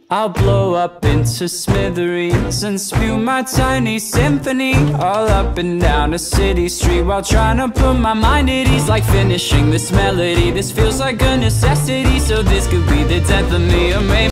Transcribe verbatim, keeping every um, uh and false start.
I'll blow up into smithereens and spew my tiny symphony all up and down a city street, while trying to put my mind at ease. Like finishing this melody, this feels like a necessity, so this could be the death of me. Or maybe